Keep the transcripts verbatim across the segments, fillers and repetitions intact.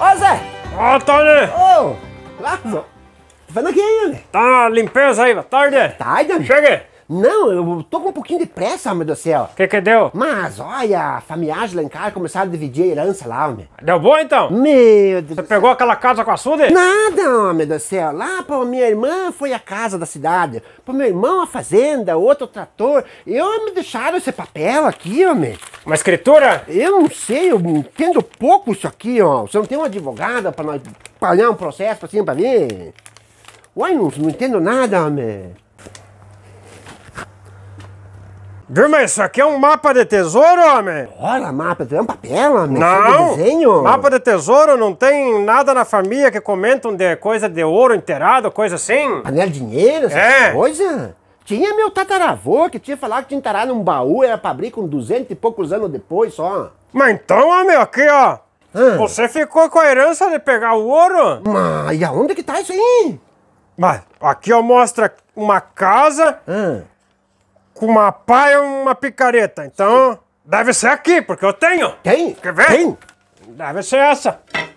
Ô, Zé! Ó, Tony! Ô! Lá, Zó. Tá fazendo aqui ainda? Tá na limpeza aí, boa tarde. Tarde? Cheguei. Não, eu tô com um pouquinho de pressa, meu Deus do céu. O que que deu? Mas, olha, a familiagem lá em casa começaram a dividir a herança lá, homem. Deu bom então? Meu Deus. Você pegou aquela casa com açude? Nada, homem, meu Deus do céu. Lá pra minha irmã foi a casa da cidade. Pro meu irmão a fazenda, outro trator. Eu me deixaram esse papel aqui, homem. Uma escritura? Eu não sei, eu entendo pouco isso aqui, ó. Você não tem uma advogada pra nós pagar um processo pra cima pra ver? Uai, não, não entendo nada, homem. Viu, mas isso aqui é um mapa de tesouro, homem? Olha, mapa, é um papel, homem. Não, de desenho. mapa de tesouro não tem nada na família que comentam de coisa de ouro enterrado, coisa assim? Panela de dinheiro, essas É. coisas. Tinha meu tataravô que tinha falado que tinha enterrado num baú, era pra abrir com duzentos e poucos anos depois só. Mas então, homem, aqui, ó. Ah. Você ficou com a herança de pegar o ouro? Mas e aonde que tá isso aí? Mas aqui, ó, mostra uma casa Ah. com uma pá e uma picareta. Então, deve ser aqui, porque eu tenho. Tem? Quer ver? Tem. Deve ser essa.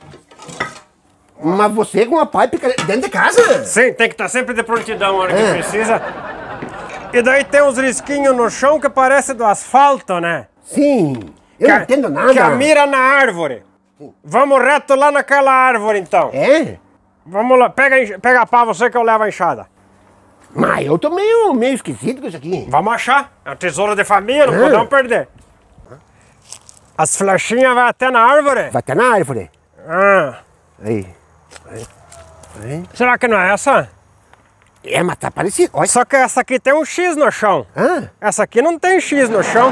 Mas você com uma pai picareta dentro de casa? Sim, tem que estar sempre de prontidão na hora que É. precisa. E daí tem uns risquinhos no chão que parece do asfalto, né? Sim. Eu que não a- entendo nada. Que a mira na árvore. Vamos reto lá naquela árvore, então. É? Vamos lá, pega, a enx- pega a pá, você que eu levo a enxada. Mas eu tô meio, meio esquisito com isso aqui. Vamos achar. É um tesouro de família, não Ah. podemos perder. As flechinhas vão até na árvore. Vai até na árvore. Ah. Aí. Aí. Aí. Será que não é essa? É, mas tá parecido. Olha. Só que essa aqui tem um X no chão. Hã? Essa aqui não tem X no chão.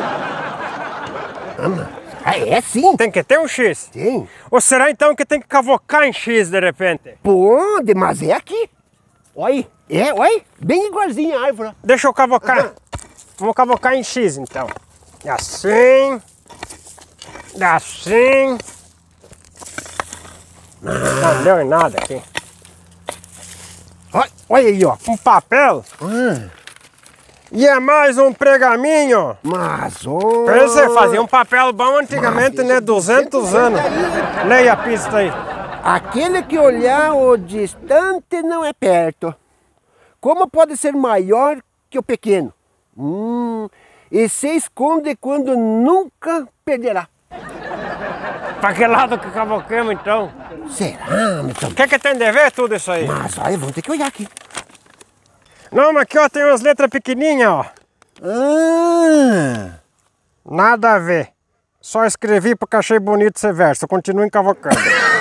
Ah, é sim. Tem que ter um X. Tem. Ou será então que tem que cavocar em X de repente? Pode, mas é aqui. Olha aí. É, olha aí. Bem igualzinho a árvore. Deixa eu cavocar. Aham. Vamos cavocar em X então. Assim. Assim. Não deu em nada aqui. Olha, olha aí, ó. Um papel. Ah, E é mais um pergaminho. mas, ó. Pensa, fazia um papel bom antigamente, Mas né? isso é duzentos anos. Leia a pista aí. Aquele que olhar o distante não é perto. Como pode ser maior que o pequeno? Hum, e se esconde quando nunca perderá. Pra que lado que cavoquemos então? Será, meu O que que tem de ver tudo isso aí? Mas olha, vamos ter que olhar aqui. Não, mas aqui ó, tem umas letras pequenininhas, ó. Ah, Nada a ver. Só escrevi porque achei bonito esse verso. Continue encavocando.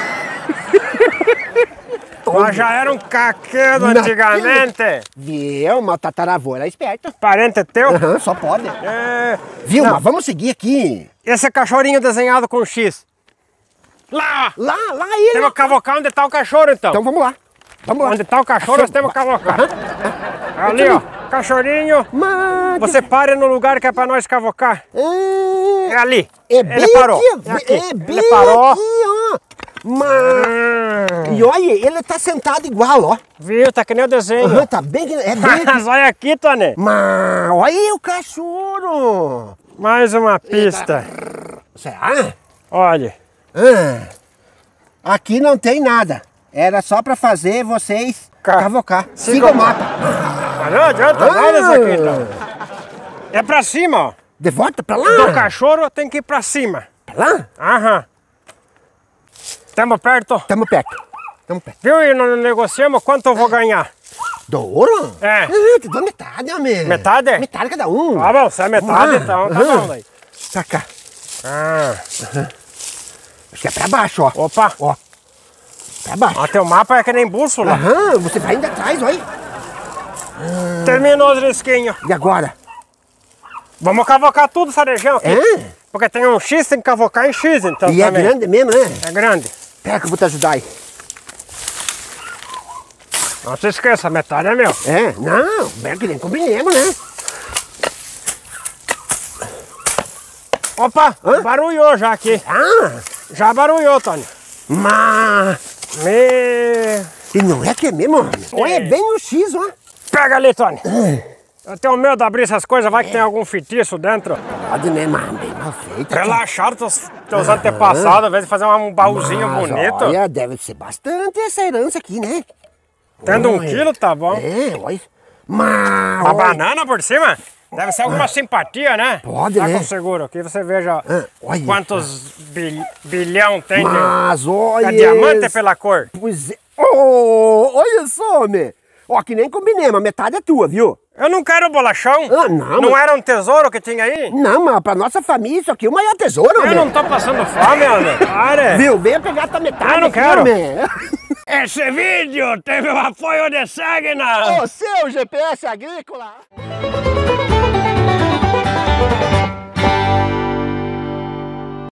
Mas já era um caquedo antigamente. viu? Mas o tataravô era esperto. Parente teu? Aham, só pode. É... Viu? Não. Mas vamos seguir aqui. Esse é cachorrinho desenhado com X. Lá! Lá, lá ele. Temos que cavocar onde tá o cachorro então. Então vamos lá. Vamos lá. Onde tá o cachorro nós temos que cavocar. Ali ó, cachorrinho. Mas... Você pare no lugar que é pra nós cavocar. É Ah, ali. é bem Ele parou. aqui. É aqui. É bem Ele parou. aqui, ó. Mas... Hum. E olha, ele tá sentado igual, ó. Viu? Tá que nem o desenho. Aham, tá bem... que- É bem aqui. Mas olha aqui, Tony. Mas olha aí o cachorro. Mais uma pista. Será? Olha. Ah, aqui não tem nada. Era só pra fazer vocês Ca- cavocar. Siga Siga o o mapa. Mas não adianta Ah. nada isso aqui então. É pra cima, ó. De volta pra Do lá. cachorro tem que ir pra cima. Pra lá? Aham. Tamo perto. Tamo perto. Tamo perto. Viu? E não negociamos quanto eu vou ganhar. Do ouro? É. Ah, te dou metade, homem. Metade? Metade cada um. Tá bom, se é metade, Ah, então tá aham. bom daí. Pra cá. Ah. Acho que é pra baixo, ó. Opa. Ó. Pra baixo. Ó, teu mapa é que nem bússola. Aham, você vai indo atrás, olha. Terminou os risquinhos. E agora? Vamos cavocar tudo essa região aqui. É? Porque tem um X, tem que cavocar em X, então E é também. grande mesmo, né? É grande. Pera que eu vou te ajudar aí. Não se esqueça, metade é meu. É? Não, bem que nem combinemos, né? Opa, Hã? barulhou já aqui. Ah, Já barulhou, Tony. mas... Me... E não é que é mesmo, homem? Olha, é bem no X, ó. Pega ali, Tony. Eu tenho medo de abrir essas coisas, vai que tem algum feitiço dentro. Pode, né, mas bem mal feito. Relaxaram teus, teus ah, antepassados, ao invés de fazer um baúzinho mas, bonito. Olha, deve ser bastante essa herança aqui, né? Tendo olha. um quilo, tá bom. É, olha. Mas, a banana por cima? Deve ser alguma ah, simpatia, né? Pode, tá né? com seguro aqui, você veja ah, olha, quantos bil, bilhão tem mas, de... olha É diamante pela cor. Pois é. Oh, olha só, homem. Ó, que nem combinei, mas metade é tua, viu? Eu não quero bolachão. Ah, não. Não mas... era um tesouro que tinha aí? Não, mas pra nossa família isso aqui é o maior tesouro, Eu homem. não tô passando fome, homem. Para. Viu? Venha pegar a tua metade. Eu não aqui, quero. Homem. Esse vídeo teve o apoio de Sagna. O seu G P S Agrícola.